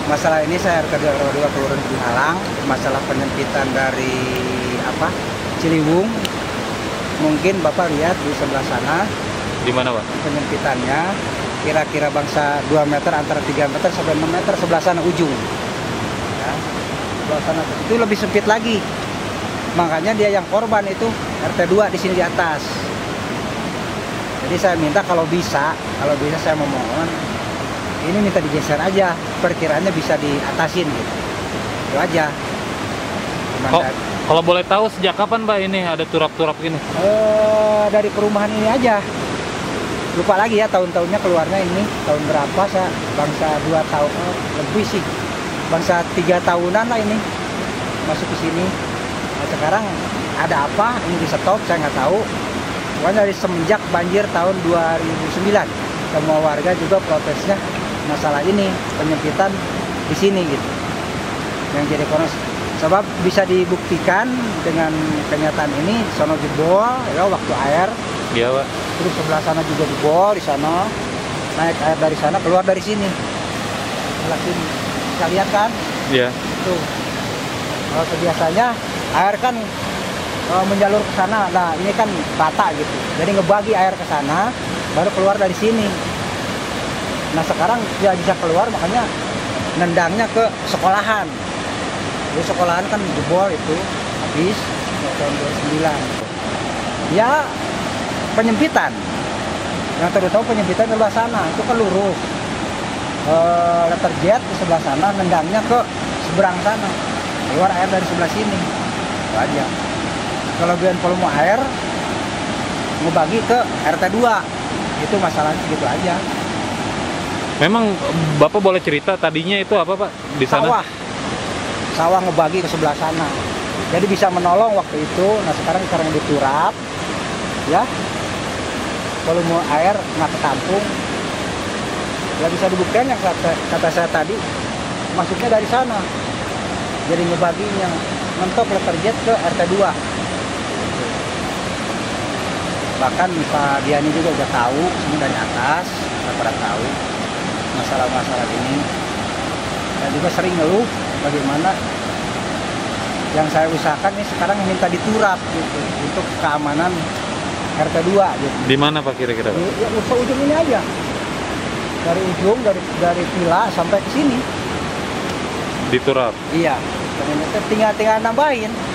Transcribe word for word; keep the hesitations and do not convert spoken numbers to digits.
masalah ini saya R T dua Kelurahan Halang, masalah penyempitan dari apa Ciliwung. Mungkin Bapak lihat di sebelah sana. Di mana, Pak? Penyempitannya kira-kira bangsa dua meter, antara tiga meter sampai enam meter sebelah sana ujung. Ya, sebelah sana itu lebih sempit lagi. Makanya dia yang korban itu R T dua di sini di atas. Jadi saya minta kalau bisa, kalau bisa saya memohon ini minta digeser aja, perkiraannya bisa diatasin gitu. Itu aja. Kok, kalau boleh tahu sejak kapan, Pak, ini ada turap-turap gini? Eh, dari perumahan ini aja. Lupa lagi ya tahun-tahunnya keluarnya ini tahun berapa, saya bangsa dua tahun oh, lebih sih. Bangsa tiga tahunan lah ini masuk ke sini. Nah, sekarang ada apa? Ini di stop, saya nggak tahu. Pokoknya dari semenjak banjir tahun dua ribu sembilan, semua warga juga protesnya masalah ini, penyempitan di sini gitu. Yang jadi konos, sebab bisa dibuktikan dengan kenyataan ini, sono jebol ya waktu air. Iya, Pak. Terus sebelah sana juga jebol, di sana naik air dari sana keluar dari sini. Sebelah sini. Bisa lihat kan? Iya. Tuh. Kalau biasanya air kan e, menjalur ke sana. Nah, ini kan bata gitu. Jadi ngebagi air ke sana baru keluar dari sini. Nah, sekarang dia bisa keluar, makanya nendangnya ke sekolahan. Jadi sekolahan kan jebol itu habis tahun dua ribu sembilan. Ya penyempitan. Yang terutama penyempitan di sebelah sana itu kan lurus. E, letter jet di sebelah sana nendangnya ke seberang sana. Keluar air dari sebelah sini. Itu aja. Kelebihan volume air ngebagi ke R T dua. Itu masalahnya segitu aja. Memang Bapak boleh cerita tadinya itu apa, Pak? Di sana? Sawah. Sawah ngebagi ke sebelah sana. Jadi bisa menolong waktu itu. Nah, sekarang sekarang diturap. Ya. Volume air nggak ketampung. Ya bisa dibuktikan yang kata, kata saya tadi. Masuknya dari sana. Jadi ngebaginya mentok letter jet ke R T dua. Bahkan Pak Diani juga udah tahu, semua dari atas, udah pada tahu masalah-masalah ini. Dan juga sering ngeluh bagaimana yang saya usahakan ini sekarang minta diturap gitu untuk keamanan R T dua gitu. Di mana, Pak, kira-kira? Di, ya ke ujung ini aja. Dari ujung dari dari villa sampai ke sini. Diturap. Iya. Dan ini tinggal tinggal nambahin.